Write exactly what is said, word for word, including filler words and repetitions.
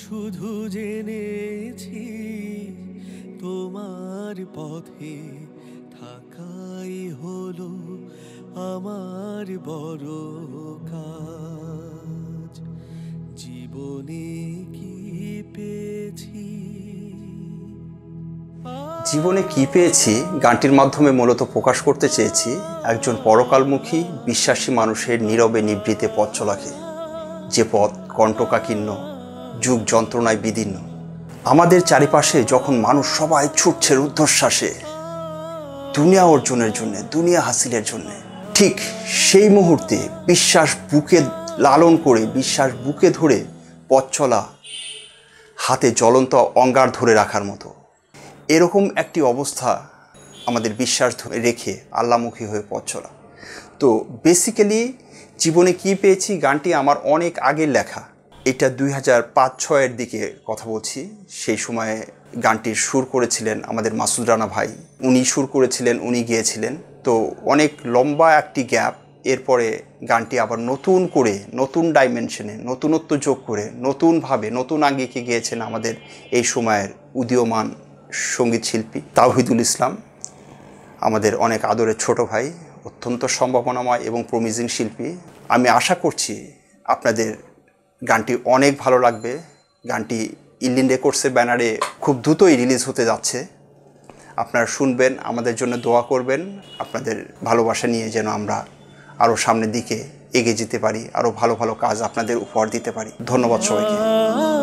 শুধু জেনেছি তোমার পথে থাকাই হলো আমার বড় কাজ। জীবনে কি পেয়েছি জীবনে কি পেয়েছি গানটির মাধ্যমে মূলত প্রকাশ করতে চেয়েছি একজন পরকালমুখী বিশ্বাসী মানুষের নীরবে নিভৃতে পথ চলাকে, যে পথ কণ্টকাকীর্ণ, যুগ যন্ত্রণায় বিদীর্ণ। আমাদের চারিপাশে যখন মানুষ সবাই ছুটছে রুদ্ধশ্বাসে দুনিয়া অর্জনের জন্যে, দুনিয়া হাসিলের জন্যে, ঠিক সেই মুহূর্তে বিশ্বাস বুকে লালন করে, বিশ্বাস বুকে ধরে পথ চলা হাতে জ্বলন্ত অঙ্গার ধরে রাখার মতো এরকম একটি অবস্থা, আমাদের বিশ্বাস রেখে আল্লাহমুখী হয়ে পথ চলা। তো বেসিক্যালি জীবনে কি পেয়েছি গানটি আমার অনেক আগের লেখা। এটা দুই হাজার পাঁচ ছয়ের দিকে কথা বলছি। সেই সময়ে গানটির সুর করেছিলেন আমাদের মাসুদ রানা ভাই, উনি সুর করেছিলেন, উনি গেয়েছিলেন। তো অনেক লম্বা একটি গ্যাপ, এরপরে গানটি আবার নতুন করে, নতুন ডাইমেনশনে, নতুনত্ব যোগ করে, নতুনভাবে, নতুন আঙ্গিকে গেয়েছেন আমাদের এই সময়ের উদীয়মান সঙ্গীত শিল্পী তাওহিদুল ইসলাম, আমাদের অনেক আদরের ছোট ভাই, অত্যন্ত সম্ভাবনাময় এবং প্রমিজিং শিল্পী। আমি আশা করছি আপনাদের গানটি অনেক ভালো লাগবে। গানটি ইলিন রেকর্ডসের ব্যানারে খুব দ্রুতই রিলিজ হতে যাচ্ছে। আপনারা শুনবেন, আমাদের জন্য দোয়া করবেন, আপনাদের ভালোবাসা নিয়ে যেন আমরা আরও সামনের দিকে এগিয়ে যেতে পারি, আরও ভালো ভালো কাজ আপনাদের উপহার দিতে পারি। ধন্যবাদ সবাইকে।